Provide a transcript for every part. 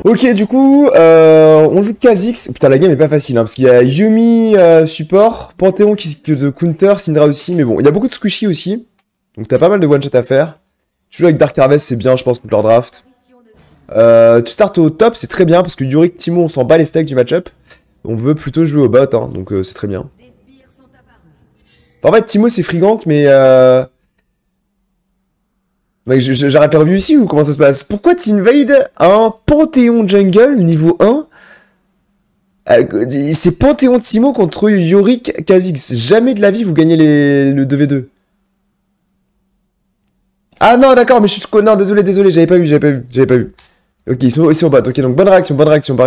Ok, du coup, on joue Kha'Zix. Putain, la game est pas facile, hein, parce qu'il y a Yumi support, Panthéon qui de counter, Syndra aussi, mais bon, il y a beaucoup de squishy aussi. Donc t'as pas mal de one-shot à faire. Tu joues avec Dark Harvest, c'est bien, je pense, contre leur draft. Tu startes au top, c'est très bien, parce que Yorick, Timo, on s'en bat les steaks du match-up. On veut plutôt jouer au bot, hein, donc c'est très bien. En fait, Timo, c'est free gank, mais... Mec, j'arrête la review ici ou comment ça se passe? Pourquoi t'invades un Panthéon jungle niveau 1? C'est Panthéon Timo contre Yorick Kha'Zix. Jamais de la vie vous gagnez le 2v2. Ah non, d'accord, mais je suis... Non, désolé, j'avais pas vu. Ok, ils sont au bot. Ok, donc bonne réaction.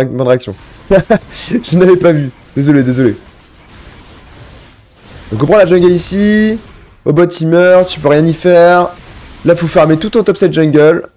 Je n'avais pas vu. Désolé. Donc on prend la jungle ici. Au bot, il meurt, tu peux rien y faire. Là, faut farmer tout ton top 7 jungle.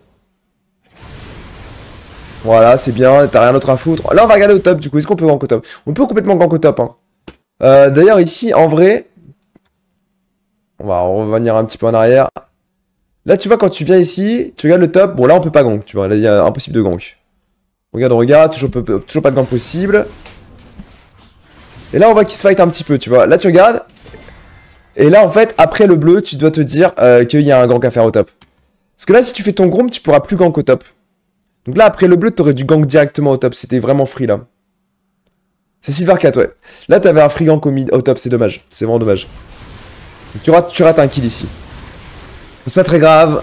Voilà, c'est bien, t'as rien d'autre à foutre. Là, on va regarder au top, du coup. Est-ce qu'on peut gank au top? On peut complètement gank au top, hein. D'ailleurs, ici, en vrai... On va revenir un petit peu en arrière. Là, tu vois, quand tu viens ici, tu regardes le top. Bon, là, on peut pas gank, tu vois. Là, il y a impossible de gank. Regarde, toujours pas de gank possible. Et là, on voit qu'il se fight un petit peu, tu vois. Là, tu regardes... Et là, en fait, après le bleu, tu dois te dire qu'il y a un gank à faire au top. Parce que là, si tu fais ton Gromp, tu pourras plus gank au top. Donc là, après le bleu, t'aurais dû gank directement au top. C'était vraiment free, là. C'est Silvercat, ouais. Là, t'avais un free gank au top, c'est dommage. C'est vraiment dommage. Donc, tu rates un kill ici. C'est pas très grave.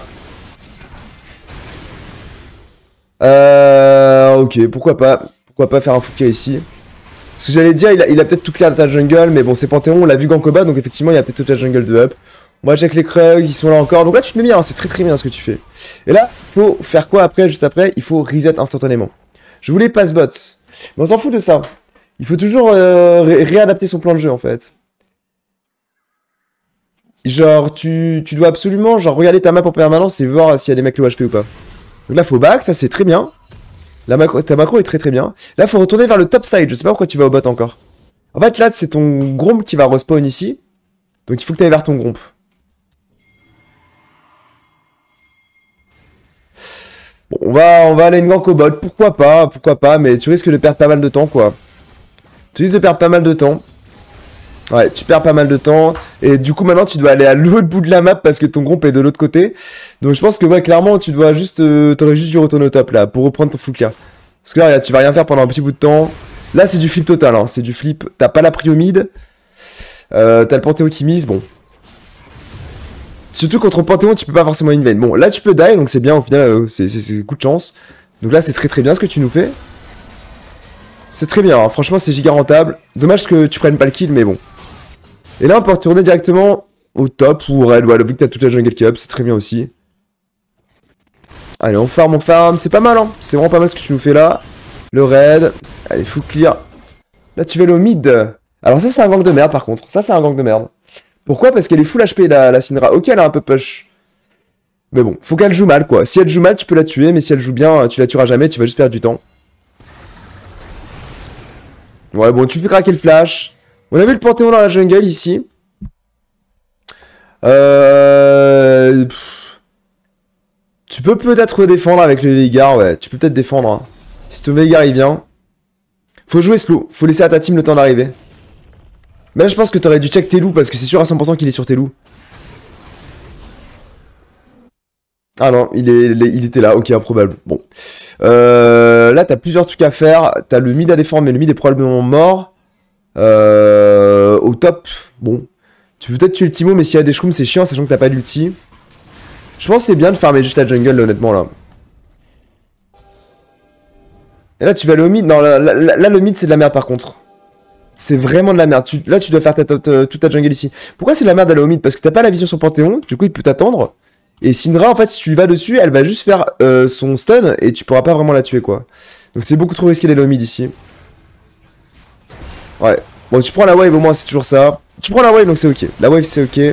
Ok, pourquoi pas faire un Fuka ici. Ce que j'allais dire, il a peut-être tout clear de ta jungle, mais bon, c'est Panthéon, on l'a vu Gankoba, donc effectivement, il y a peut-être toute la jungle de up. Moi, check les Krugs, ils sont là encore. Donc là, tu te mets bien, hein, c'est très bien ce que tu fais. Et là, faut faire quoi après, juste après? Il faut reset instantanément. Je voulais pass bot, mais on s'en fout de ça. Il faut toujours réadapter son plan de jeu, en fait. Genre, tu dois absolument genre regarder ta map en permanence et voir s'il y a des mecs low HP ou pas. Donc là, faut back, ça c'est très bien. Ta macro est très bien. Là, faut retourner vers le top side. Je sais pas pourquoi tu vas au bot encore. En fait, là, c'est ton Gromp qui va respawn ici. Donc, il faut que tu ailles vers ton Gromp. Bon, on va aller une gank au bot. Pourquoi pas, mais tu risques de perdre pas mal de temps, quoi. Ouais, tu perds pas mal de temps. Et du coup, maintenant, tu dois aller à l'autre bout de la map parce que ton Gromp est de l'autre côté. Donc, je pense que, ouais, clairement, tu dois juste... T'aurais juste dû retourner au top, là, pour reprendre ton full clear. Parce que là, tu vas rien faire pendant un petit bout de temps. Là, c'est du flip total, hein. C'est du flip. T'as pas la prio mid. T'as le Panthéon qui mise, bon. Surtout contre Panthéon, tu peux pas forcément invade. Bon, là, tu peux die, donc c'est bien, au final, c'est coup de chance. Donc là, c'est très bien ce que tu nous fais. C'est très bien, hein. Franchement, c'est giga rentable. Dommage que tu prennes pas le kill, mais bon. Et là, on peut retourner directement au top ou au raid. Voilà, vu que t'as toute la jungle qui up, c'est très bien aussi. Allez, on farm. C'est pas mal, hein. C'est vraiment pas mal ce que tu nous fais là. Le raid. Allez, full clear. Là, tu vas aller au mid. Alors ça, c'est un gank de merde, par contre. Ça, c'est un gank de merde. Pourquoi? Parce qu'elle est full HP, la Syndra. Ok, elle a un peu push. Mais bon, faut qu'elle joue mal, quoi. Si elle joue mal, tu peux la tuer. Mais si elle joue bien, tu la tueras jamais. Tu vas juste perdre du temps. Ouais, bon, tu fais craquer le flash. On a vu le Panthéon dans la jungle, ici. Tu peux peut-être défendre avec le Veigar, ouais. Tu peux peut-être défendre, hein. Si ton Veigar, il vient. Faut jouer slow. Faut laisser à ta team le temps d'arriver. Mais là, je pense que t'aurais dû check tes loups, parce que c'est sûr à 100% qu'il est sur tes loups. Ah non, il était là. Ok, improbable. Bon. Là, t'as plusieurs trucs à faire. T'as le mid à défendre, mais le mid est probablement mort. Au top, bon. Tu peux peut-être tuer le Timo, mais s'il y a des shrooms, c'est chiant, sachant que t'as pas d'ulti. Je pense que c'est bien de farmer juste la jungle, là, honnêtement, là. Et là, tu vas aller au mid. Non, là le mid, c'est de la merde, par contre. C'est vraiment de la merde. Là, tu dois faire toute ta jungle ici. Pourquoi c'est de la merde d'aller au mid? Parce que t'as pas la vision sur Panthéon, du coup, il peut t'attendre. Et Syndra, en fait, si tu vas dessus, elle va juste faire son stun, et tu pourras pas vraiment la tuer, quoi. Donc c'est beaucoup trop risqué d'aller au mid, ici. Ouais. Bon, tu prends la wave, au moins, c'est toujours ça. Tu prends la wave, donc c'est ok. La wave, c'est ok.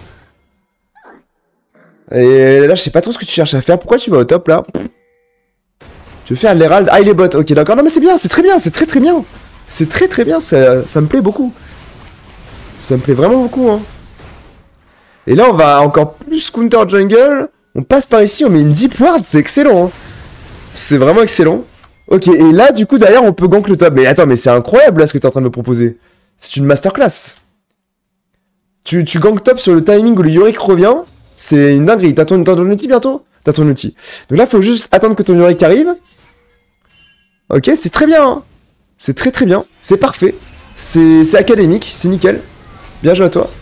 Et là, je sais pas trop ce que tu cherches à faire. Pourquoi tu vas au top, là? Tu veux faire l'Herald? Ah, il est bot. Ok, d'accord. Non, mais c'est bien, c'est très bien, c'est très bien. C'est très bien, ça me plaît beaucoup. Ça me plaît vraiment beaucoup, hein. Et là, on va encore plus counter jungle. On passe par ici, on met une deep ward, c'est excellent, hein. C'est vraiment excellent. Ok, et là, du coup, derrière, on peut gank le top. Mais attends, mais c'est incroyable, là, ce que t'es en train de me proposer. C'est une masterclass. Tu gank top sur le timing où le Yorick revient. C'est une dinguerie. T'as ton ulti bientôt? T'as ton ulti. Donc là, faut juste attendre que ton Yorick arrive. Ok, c'est très bien. Hein. C'est très très bien. C'est parfait. C'est académique. C'est nickel. Bien joué à toi.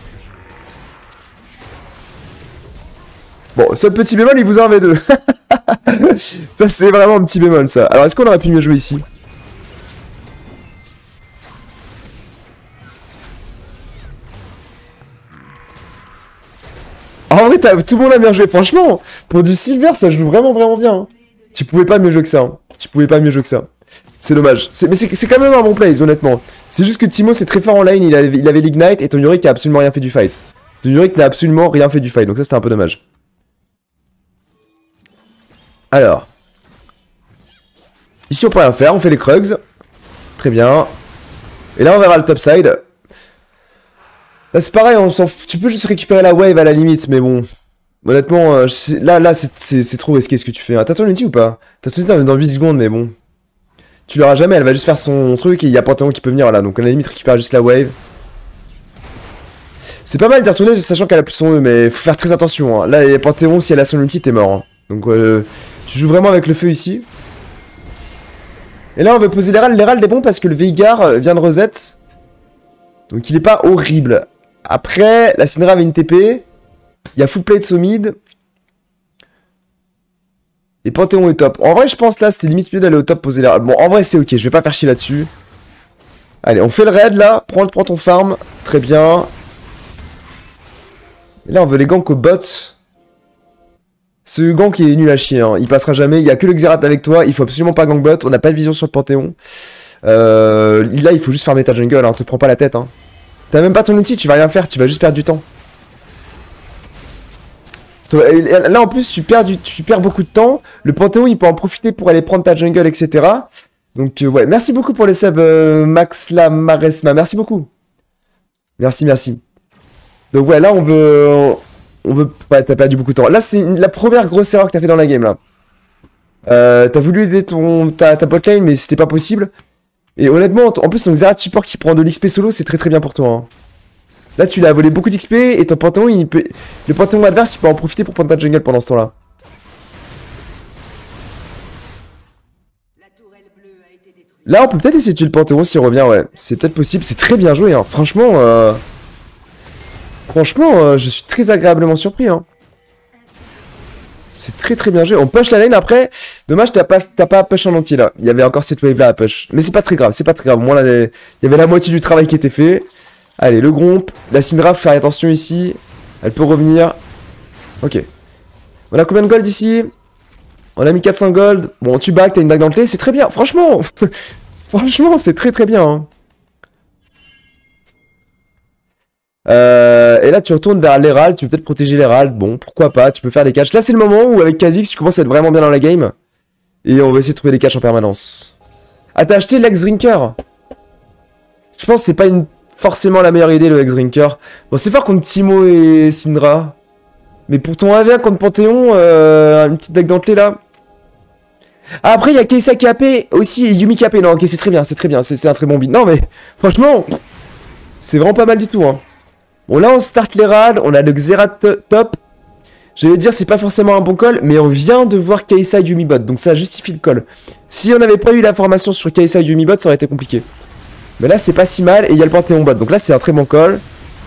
Bon, seul petit bémol, il vous a un V2. Ça, c'est vraiment un petit bémol, ça. Alors, est-ce qu'on aurait pu mieux jouer ici? En vrai, tout le monde a bien joué. Franchement, pour du silver, ça joue vraiment, vraiment bien. Hein. Tu pouvais pas mieux jouer que ça. Hein. Tu pouvais pas mieux jouer que ça. C'est dommage. Mais c'est quand même un bon play, honnêtement. C'est juste que Timo, c'est très fort en lane. Il avait l'ignite et ton Yorick a absolument rien fait du fight. Ton Yorick n'a absolument rien fait du fight. Donc ça, c'était un peu dommage. Alors. Ici, on peut rien faire. On fait les Krugs. Très bien. Et là, on verra le topside. Là, c'est pareil. Tu peux juste récupérer la wave à la limite. Mais bon. Honnêtement, là c'est trop risqué ce que tu fais. T'as ton ulti ou pas? T'as ton ulti dans 8 secondes, mais bon. Tu l'auras jamais. Elle va juste faire son truc et il y a Panthéon qui peut venir là. Donc, à la limite, récupère juste la wave. C'est pas mal d'y retourner, sachant qu'elle a plus son E, mais faut faire très attention. Hein. Là, il y a Panthéon, si elle a son ulti, t'es mort. Hein. Donc, tu joues vraiment avec le feu ici. Et là, on veut poser l'Herald. L'Herald est bon parce que le Veigar vient de reset. Donc, il est pas horrible. Après, la Syndra avait une TP. Il y a full play de Somid. Et Panthéon est top. En vrai, je pense là, c'était limite mieux d'aller au top poser l'Herald. Bon, en vrai, c'est ok. Je vais pas faire chier là-dessus. Allez, on fait le raid là. Prends ton farm. Très bien. Et là, on veut les ganks au bot. Ce gank est nul à chier. Hein. Il passera jamais. Il y a que le Xerath avec toi. Il faut absolument pas gank bot. On n'a pas de vision sur le Panthéon. Là, il faut juste farmer ta jungle. Hein. Te prends pas la tête. Hein. T'as même pas ton ulti. Tu vas rien faire. Tu vas juste perdre du temps. Là, en plus, tu perds beaucoup de temps. Le Panthéon, il peut en profiter pour aller prendre ta jungle, etc. Donc, ouais. Merci beaucoup pour les subs, Max Lamaresma. Merci beaucoup. Merci, merci. Donc, ouais, là, on veut... Ouais, t'as perdu beaucoup de temps. Là, c'est la première grosse erreur que t'as fait dans la game, là. T'as voulu aider ta botlane, mais c'était pas possible. Et honnêtement, en plus, ton Xerath support qui prend de l'XP solo, c'est très très bien pour toi. Hein. Là, tu l'as volé beaucoup d'XP et ton Panthéon, le Panthéon adverse, il peut en profiter pour prendre ta jungle pendant ce temps-là. Là, on peut peut-être essayer de tuer le Panthéon s'il revient, ouais. C'est peut-être possible. C'est très bien joué, hein. Franchement, je suis très agréablement surpris, hein. C'est très très bien joué. On push la lane après. Dommage, t'as pas push en entier là. Il y avait encore cette wave là à push. Mais c'est pas très grave, c'est pas très grave. Au moins, là, il y avait la moitié du travail qui était fait. Allez, le Gromp. La Syndra, faut faire attention ici. Elle peut revenir. Ok. On a combien de gold ici? On a mis 400 gold. Bon, tu back, t'as une dague dans le clé. C'est très bien. Franchement. Franchement, c'est très très bien. Hein. Et là, tu retournes vers l'Herald. Tu peux peut-être protéger l'Herald. Bon, pourquoi pas. Tu peux faire des catchs. Là, c'est le moment où, avec Kha'Zix, tu commences à être vraiment bien dans la game. Et on va essayer de trouver des catchs en permanence. Ah, t'as acheté l'X-Drinker? Je pense que c'est pas forcément la meilleure idée, le X-Drinker. Bon, c'est fort contre Timo et Syndra. Mais pour ton 1v1 contre Panthéon, une petite dague dentelée là. Ah, après, il y a Kai'Sa qui AP aussi et Yuumi qui AP. Non, ok, c'est très bien, c'est très bien. C'est un très bon beat. Non, mais franchement, c'est vraiment pas mal du tout. Hein. Bon, là, on start les rad. On a le Xerath top. J'allais dire, c'est pas forcément un bon call, mais on vient de voir Kai'Sa et Yuumi bot. Donc ça justifie le call. Si on n'avait pas eu l'information sur Kai'Sa et Yuumi bot, ça aurait été compliqué. Mais là, c'est pas si mal. Et il y a le Panthéon bot. Donc là, c'est un très bon call.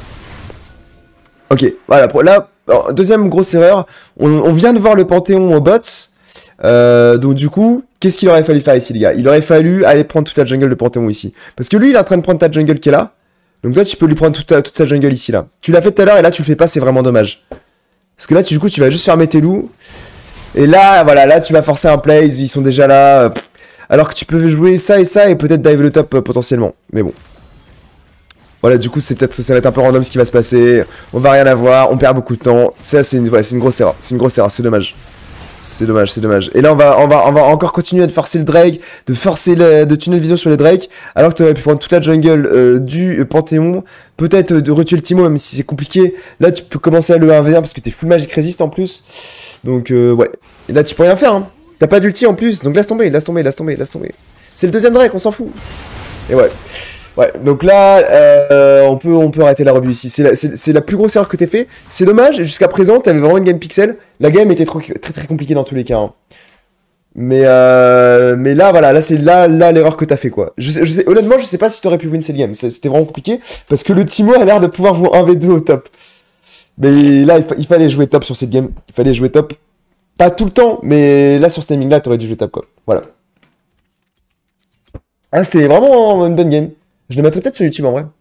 Ok, voilà. Là, deuxième grosse erreur. On vient de voir le Panthéon au bot. Donc du coup, qu'est-ce qu'il aurait fallu faire ici, les gars? Il aurait fallu aller prendre toute la jungle de Panthéon ici. Parce que lui, il est en train de prendre ta jungle qui est là. Donc toi, tu peux lui prendre toute sa jungle ici, là. Tu l'as fait tout à l'heure et là, tu le fais pas. C'est vraiment dommage. Parce que là, du coup, tu vas juste fermer tes loups. Et là, voilà. Là, tu vas forcer un play. Ils sont déjà là. Alors que tu peux jouer ça et peut-être dive le top potentiellement. Mais bon. Voilà, du coup, ça va être un peu random ce qui va se passer. On va rien avoir, on perd beaucoup de temps. Ça, c'est une grosse erreur. C'est une grosse erreur, c'est dommage. C'est dommage, c'est dommage. Et là, on va encore continuer de forcer le Drake, de tunnel vision sur les Drake, alors que tu aurais pu prendre toute la jungle du Panthéon. Peut-être de retuer le Timo, même si c'est compliqué. Là, tu peux commencer à le 1v1 parce que t'es full magic résiste en plus. Donc, ouais. Et là, tu peux rien faire, hein. T'as pas d'ulti en plus, donc laisse tomber, laisse tomber, laisse tomber, laisse tomber. C'est le deuxième Drake, on s'en fout. Et ouais. Ouais, donc là, on peut arrêter la review ici. C'est la plus grosse erreur que t'aies fait. C'est dommage, jusqu'à présent, t'avais vraiment une game pixel. La game était très compliquée dans tous les cas. Hein. Mais là, voilà, là c'est là l'erreur que t'as fait, quoi. Honnêtement, je sais pas si t'aurais pu win cette game. C'était vraiment compliqué, parce que le Timo a l'air de pouvoir vous 1v2 au top. Mais là, il fallait jouer top sur cette game. Il fallait jouer top. Pas tout le temps, mais là, sur ce timing-là, t'aurais dû jouer top, quoi. Voilà. Ah, c'était vraiment une bonne game. Je le mettrais peut-être sur YouTube, en vrai.